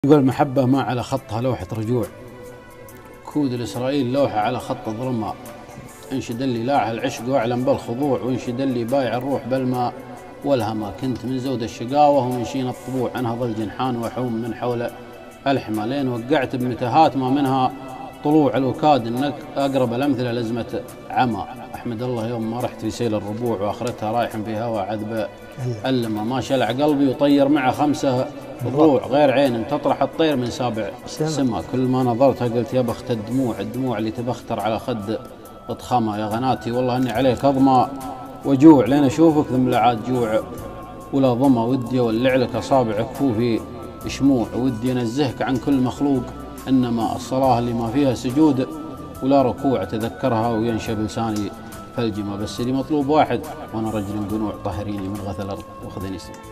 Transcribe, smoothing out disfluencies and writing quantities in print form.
يقول محبة ما على خطها لوحة رجوع، كود الإسرائيل لوحة على خط ظلماء. انشد اللي لاعها العشق واعلم بالخضوع، وانشد اللي بايع الروح بالماء والهما. كنت من زود الشقاوة ومن شين الطبوع، عنها ظل جنحان وحوم من حول الحما. لين وقعت بمتاهات ما منها طلوع الوكاد، انك اقرب الامثلة لزمة عمى. احمد الله يوم ما رحت في سيل الربوع، واخرتها رايح في هوا عذب اللما. ما شلع قلبي وطير معه 5 ضلوع، غير عين تطرح الطير من سابع سما. كل ما نظرتها قلت يا بخت الدموع اللي تبختر على خد اضخمه. يا غناتي والله اني عليك اظما وجوع، لين اشوفك ثم لا عاد جوع ولا ظما. ودي اولع لك اصابع كفوفي شموع، ودي انزهك عن كل مخلوق، انما الصلاه اللي ما فيها سجود ولا ركوع. تذكرها وينشب لساني فالجمه، بس اللي مطلوب واحد وانا رجل قنوع. طهريني من غث الارض وخذني